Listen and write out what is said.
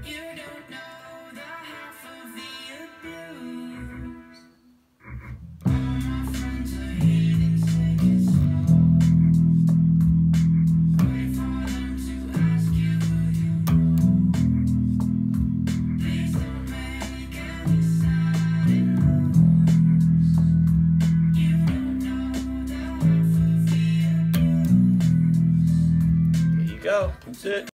You don't know the half of the abuse. All my friends are heathens, take it slow. Wait for them to ask you who you. Please don't make any sudden moves. You don't know the half of the abuse. There you go. That's it.